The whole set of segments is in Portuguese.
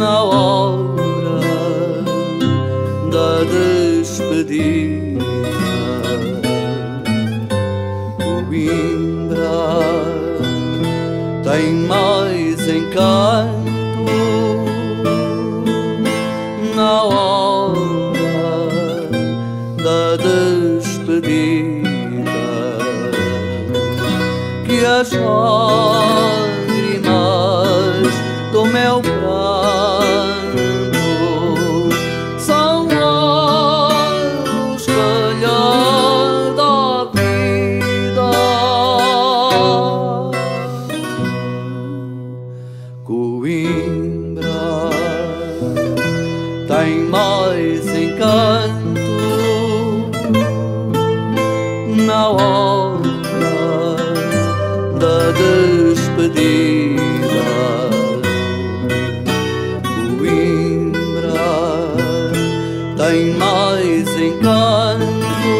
na hora da despedida. Coimbra tem mais encanto na hora da despedida, que as lágrimas do meu pranto são os que lhe dá vida. Coimbra tem mais encanto na hora da despedida. Coimbra tem mais encanto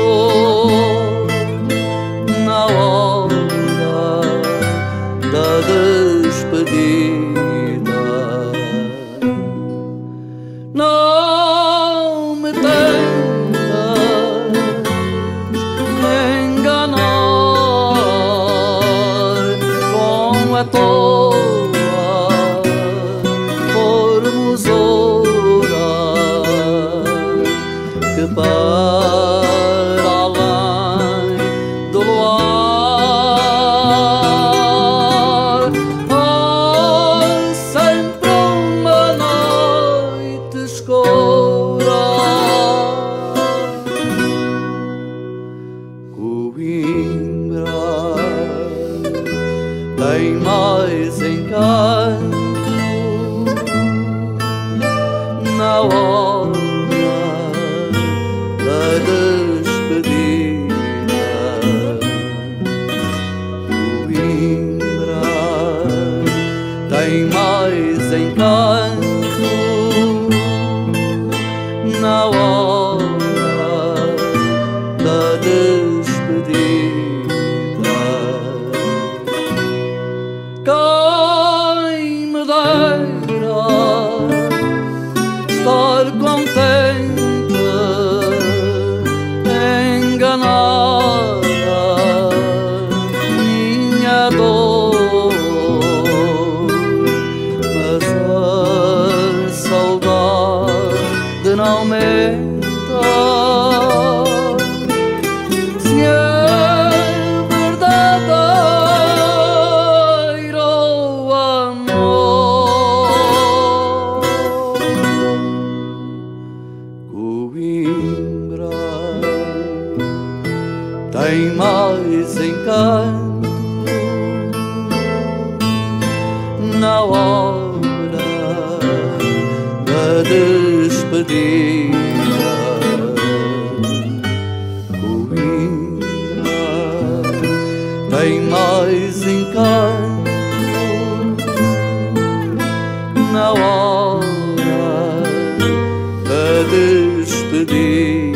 na hora da despedida. Não me tentas enganar com a tua formosura, que para além do luar há sempre uma noite escura. Coimbra tem mais encanto na hora da despedida. Coimbra tem mais encanto na hora da despedida. Quem me dera estar contente, enganada minha dor, mas a saudade não aumenta. Se é verdadeiro o amor. Coimbra tem mais encanto na hora da despedida. Coimbra tem mais encanto na hora da despedida.